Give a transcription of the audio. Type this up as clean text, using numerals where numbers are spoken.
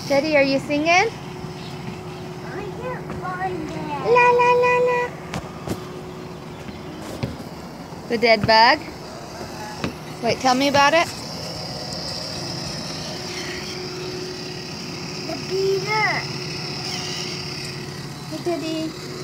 Teddy, are you singing? I can't find it. La la la la. The dead bug? Wait, tell me about it. The Peter. Hey, Teddy.